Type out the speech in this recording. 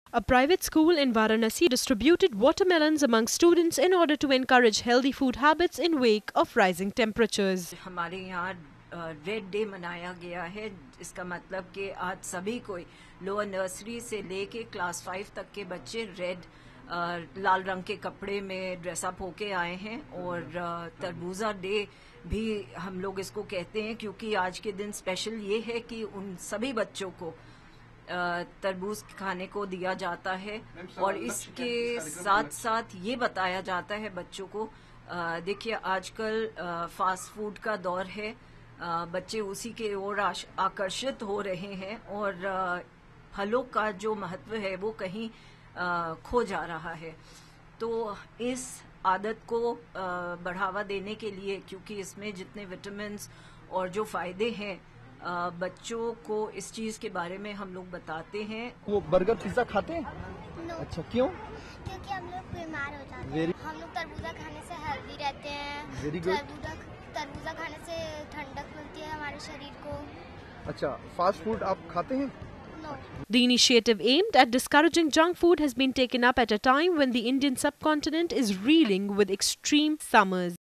A private school in Varanasi distributed watermelons among students in order to encourage healthy food habits in wake of rising temperatures. हमारे यहाँ red day मनाया गया है। इसका मतलब कि आज सभी कोई लोअर नर्सरी से लेके क्लास 5 तक के बच्चे लाल रंग के कपड़े में ड्रेसअप होके आए हैं। और तरबूजा डे भी हम लोग इसको कहते हैं क्योंकि आज के दिन स्पेशल ये है कि उन सभी बच्चों को तरबूज खाने को दिया जाता है। और इसके साथ साथ ये बताया जाता है बच्चों को, देखिए आजकल फास्ट फूड का दौर है, बच्चे उसी के ओर आकर्षित हो रहे हैं और फलों का जो महत्व है वो कहीं खो जा रहा है। तो इस आदत को बढ़ावा देने के लिए, क्योंकि इसमें जितने विटामिन्स और जो फायदे हैं, बच्चों को इस चीज के बारे में हम लोग बताते हैं। वो बर्गर पिज्जा खाते हैं? No. अच्छा, क्यों? क्योंकि हम लोग बीमार हो जाते हैं। हम लोग तरबूजा खाने से हेल्दी रहते हैं। तरबूजा खाने से ठंडक मिलती है हमारे शरीर को। अच्छा, फास्ट फूड आप खाते हैं? No. The initiative aimed at discouraging junk food has been taken up at a time when the Indian subcontinent is reeling with extreme summers.